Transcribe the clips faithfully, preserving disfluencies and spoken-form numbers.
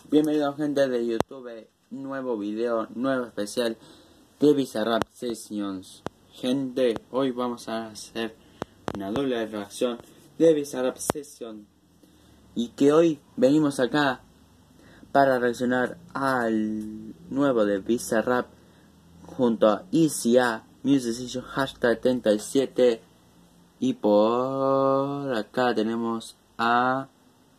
Bienvenidos gente de YouTube, nuevo video, nuevo especial de Bizarrap Sessions. Gente, hoy vamos a hacer una doble reacción de Bizarrap Sessions. Y que hoy venimos acá para reaccionar al nuevo de Bizarrap junto a Easy A, Music Session hashtag treinta y siete. Y por acá tenemos a...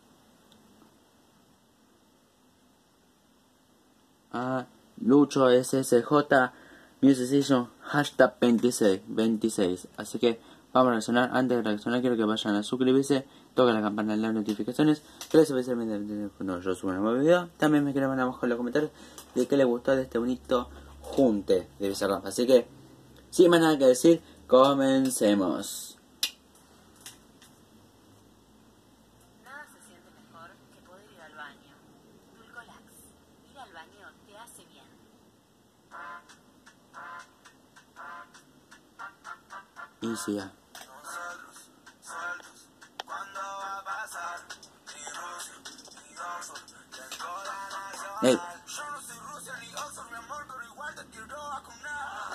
a Lucho S S J Music Session hashtag veintiséis, veintiséis. Así que vamos a reaccionar. Antes de reaccionar quiero que vayan a suscribirse, toquen la campana de las notificaciones, tres veces cuando yo subo un nuevo video. También me escriban abajo en los comentarios de qué les gustó de este bonito junte de Bizarrap. Así que sin más nada que decir, comencemos. Nada se siente mejor que poder ir al baño. Dulcolax, ir al baño te hace bien. Easy A. Hey. Yo no soy Rusia ni Oxford, mi amor, pero igual te quiero vacunar.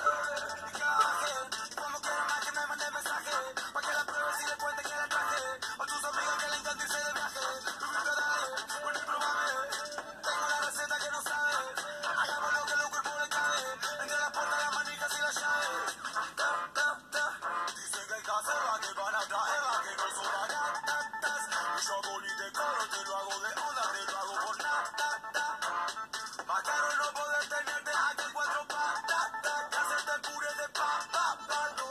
Como quieras más que me mande mensaje, pa' que la pruebe si le cuente que la traje. O tus amigas que le encanta irse de viaje. Tu vida dale, bueno y probame. Tengo la receta que no sabes. Hagamos lo que el cuerpo le cabe. Entre las puertas, las manijas y las llaves. Ta, ta, ta. Dicen que hay que hacer la que van a traer, la que no son baratas. Y yo hago ni de coro, te lo hago de onda, te lo hago por nada. Más caro no poder tenerte aquí cuatro patas, que hacerte puré de papa, no.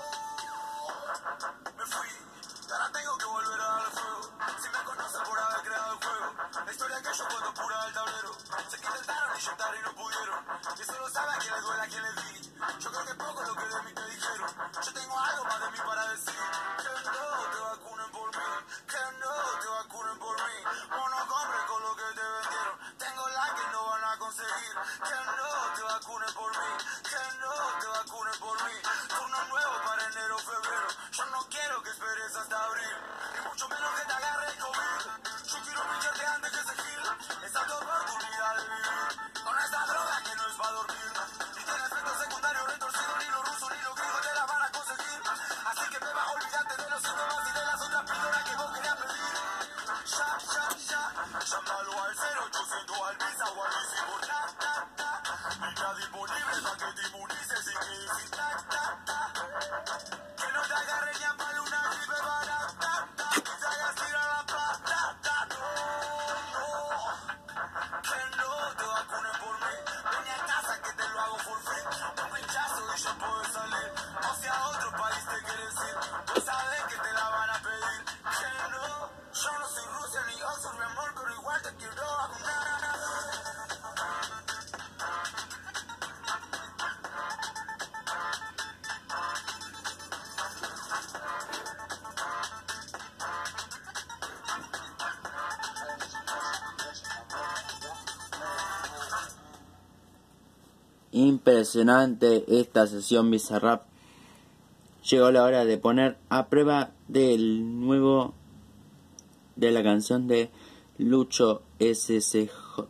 Me fui, y ahora tengo que volver a darle fuego. Si me conocen por haber creado el juego, la historia que yo cuento pura del tablero. Sé que intentaron inyectar y no pudieron, y eso lo sabe a quien le duele, a quien le di. Yo creo que poco es lo que de mí te dijeron. Yo tengo algo más de mí para decir. Que no te vacunen por mí, que no te vacunen por mí. O no compren con lo que te vendieron. Tengo la que no van a conseguir. Que no te vacunen por mí, que no te vacunen por mí. Turno nuevo para enero, febrero. Yo no quiero que esperes hasta abril, ni mucho menos que te agarre el COVID. Yo quiero pillarte antes que se gire. Esa es tu oportunidad de vivir con esta droga que no es para dormir. Ni tiene efectos secundarios retorcidos, ni los rusos ni los gringos te la van a conseguir. Así que beba, olvídate de los síntomas y de las otras píldoras que vos querías pedir. Ya, ya, ya, llámalo al cero ochocientos al Visa o al Easy por ta, ta, ta. Línea disponible para que te inmunices y que sin ta, ta, ta. Que no te agarre ni a palo una gripe barata, ta. Que te hagas tirar la plata, ta, no, no. Que no te vacunen por mí. Ven a casa que te lo hago por free. Un pinchazo y ya puedes salir. O si a otro país te quieres ir, vos sabés que te la van a pedir. Que no, yo no soy Rusia ni Oxford, mi amor, pero igual te quiero vacunar. Impresionante esta sesión Bizarrap. Llegó la hora de poner a prueba del nuevo de la canción de Lucho S S J.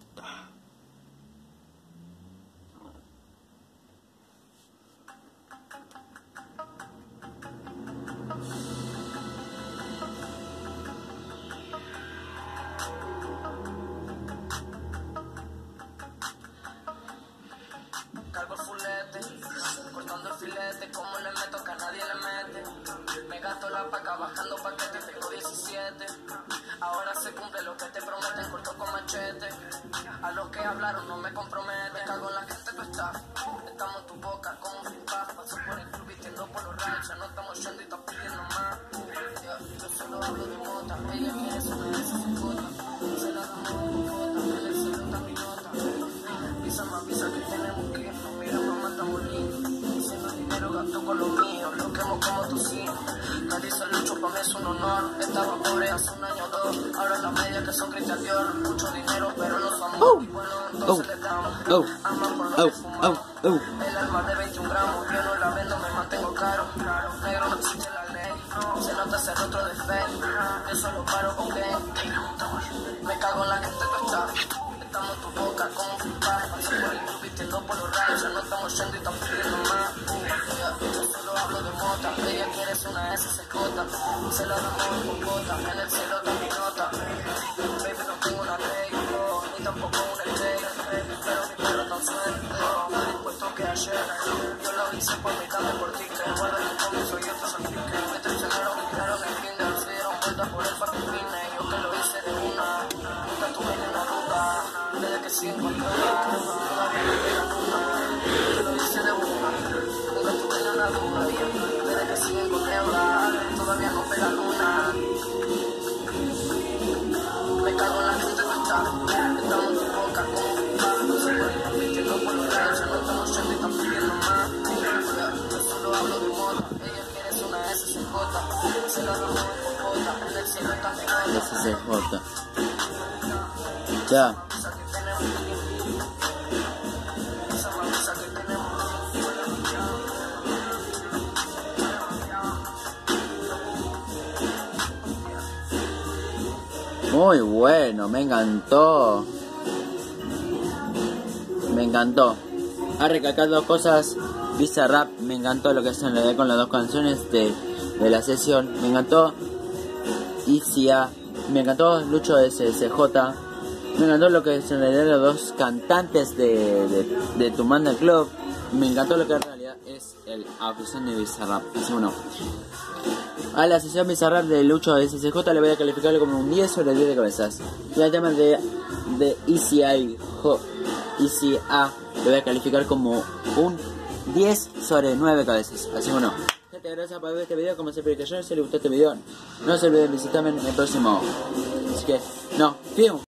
Cargo el fulete, cortando el filete, como le meto que a nadie le mete. Me gasto la paca bajando paquete, tengo diecisiete. Ahora se cumple lo que te prometen, corto con machete. A los que hablaron no me comprometen. Me cago en la gente que está. Estamos en tu boca como un feedback. Paso por el club vistiendo por los rayos. Ya no estamos yendo y estás pidiendo más. Yeah, yo solo hablo de mota. Ella quiere su merece su cuota. Se la damos con cuota. En el cielo está mi nota. Visa más visa que tenemos que irnos. Mira, mamá, estamos lindos. Diciendo dinero gasto con lo mío. Lo quemo como tu cine. Nadie se lucho, para mí es un honor. Estaba pobre hace un año o dos. Ahora la media que son Christian Dior. Mucho dinero, pero no somos. Oh. Y bueno, entonces Oh. le damos. Oh. Aman por lo Oh, que fumamos. oh, oh. El alma de veintiún gramos. Yo no la vendo, me mantengo caro. Negro no existe la ley. Se nota ser otro de fe. Yo solo paro con game. Me cago en la gente que está. metamos tu boca como un par. Pasa por el club vistiendo por los rayos, ya no estamos yendo y estamos pidiendo más. Uh, yeah. Yo solo hablo de mota, ella quiere ser una S C J. Se lo damos en popota, en el cielo está mi nota. Baby, no tengo una regla, ni tampoco una estrella, pero mi perro tan suelto, más dispuesto que ayer. Yo lo hice por mi cama y por ti, que guarda el comienzo y esto es el pique. Me traicionaron y tiraron el kinder, se dieron vueltas por el farfine. Yo que lo hice de una, nunca tuve ni una ruta, desde que sigo en droga, todavía no pega nunca. Yo lo hice de una, nunca tuve ni una duda, desde que sigo con deuda, todavía no pega luna. Me cago en la gente que está, estamos en tu boca como un par. No se puede ir vistiendo por los rayos, ya no estamos yendo y estamos pidiendo más. Yo solo hablo de moda, ella quiere ser una S C J. Se la damos en popota, en el cielo está mi nota. S C J. Ya. Esa que tenemos, esa mamisa que tenemos. Muy bueno, me encantó. Me encantó. Ha recalcado dos cosas. Bizarrap, me encantó lo que hacen con las dos canciones de, de la sesión. Me encantó Easy A. Me encantó Lucho de S S J. Me encantó lo que se le dio a los dos cantantes de, de, de Tu Manda Club. Me encantó lo que en realidad es el audición de Bizarrap. Así uno. A la sesión Bizarrap de Lucho de S S J le voy a calificarle como un diez sobre diez de cabezas. Y al tema de, de Easy A, Easy A le voy a calificar como un diez sobre nueve cabezas. Así que bueno, gente, gracias por ver este video. Como siempre que yo, si les gustó este video, no se olviden de visitarme en el próximo. Así que, no, fiu.